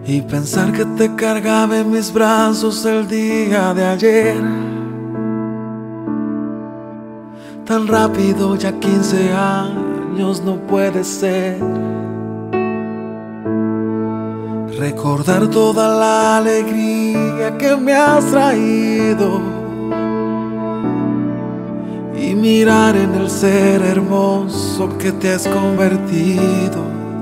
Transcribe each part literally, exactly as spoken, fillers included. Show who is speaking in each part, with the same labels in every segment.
Speaker 1: y pensar que te cargaba en mis brazos el día de ayer. Tan rápido, ya quince años no puede ser. Recordar toda la alegría que me has traído y mirar en el ser hermoso que te has convertido.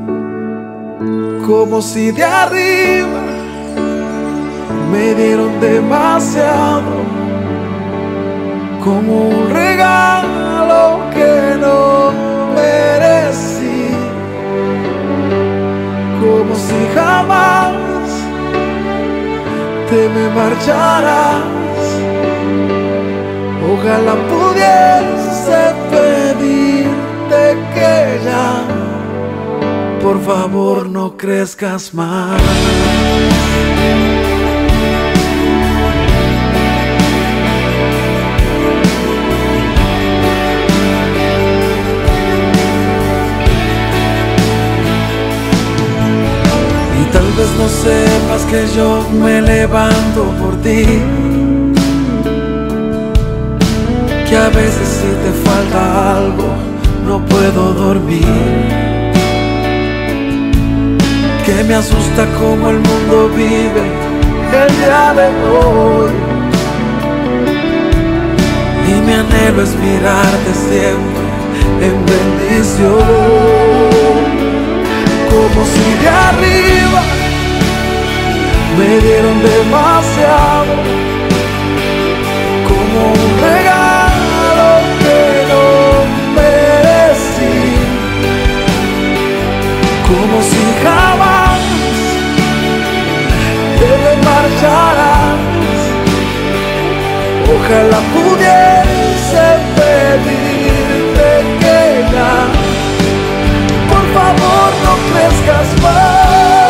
Speaker 1: Como si de arriba me dieron demasiado, como un regalo que no merecí, como si jamás te me marcharas. Ojalá pudiese pedirte que ya, por favor, no crezcas más. Y tal vez no sepas que yo me levanto por ti, que a veces si te falta algo no puedo dormir, que me asusta cómo el mundo vive el día de hoy, y mi anhelo es mirarte siempre en bendición, como si de arriba me dieron demasiado, como un regalo que no merecí, como si jamás te me marcharás. Ojalá pudiese pedirte que ya, por favor, no crezcas más.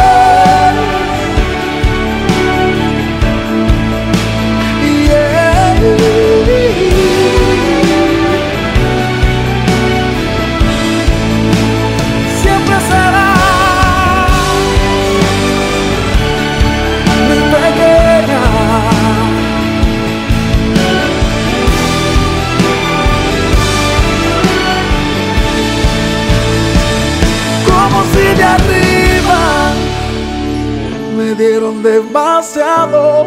Speaker 1: De arriba me dieron demasiado,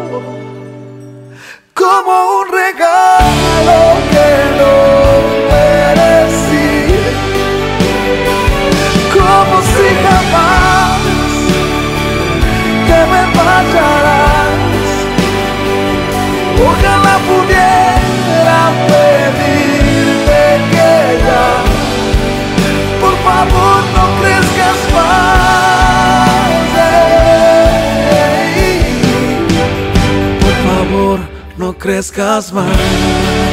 Speaker 1: como un regalo que no merecí, como si jamás te me marcharás. Ojalá pudiera pedirte que ya, por favor, no crezcas más, ey. Por favor, no crezcas más.